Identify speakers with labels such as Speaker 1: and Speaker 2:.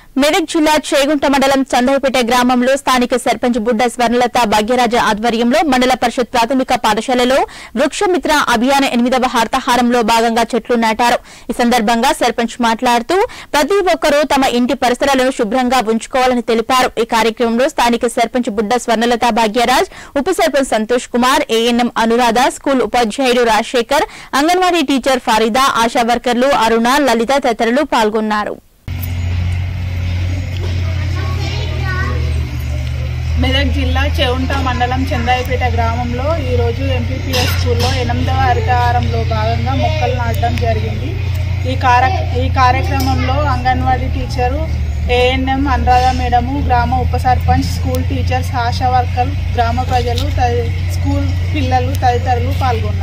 Speaker 1: మెదక్ జిల్లా చేగుంట మండలం చందైపేట గ్రామంలో స్థానిక సర్పంచ్ బుడ్డ స్వర్ణలత భాగ్యరాజ ఆధ్వర్యంలో మండల పరిషత్ ప్రాథమిక పాఠశాలలో వృక్షమిత్ర అభియాన 8వ హర్తాహారంలో భాగంగా చెట్లు నాటారు. ఈ సందర్భంగా సర్పంచ్ మాట్లాడుతూ ప్రతి ఒక్కరూ తమ ఇంటి పరిసరాలను శుభ్రంగా ఉంచుకోవాలని తెలిపారు. ఈ కార్యక్రమంలో స్థానిక సర్పంచ్ బుడ్డ స్వర్ణలత భాగ్యరాజ్, ఉప సర్పంచ్ సంతోష్ కుమార్, ఏఎన్ఎం అనురాధ, స్కూల్ ఉపాధ్యాయుడు రాజశేఖర్, అంగన్వాడీ టీచర్ ఫారిదా, ఆశా వర్కర్లు అరుణ, లలిత తదితరులు పాల్గొన్నారు.
Speaker 2: మెదక్ జిల్లా చేగుంట మండలం చందాయిపేట గ్రామంలో ఈరోజు ఎంపీపీఎస్ స్కూల్లో 8వ హరితహారంలో భాగంగా మొక్కలు నాటడం జరిగింది. ఈ కార్యక్రమంలో Anganwadi teacher, ANM Anuradha madam, గ్రామ ఉప సర్పంచ్, స్కూల్ టీచర్స్, ఆశా వర్కర్లు, గ్రామ ప్రజలు, స్కూల్ పిల్లలు తదితరులు పాల్గొన్నారు.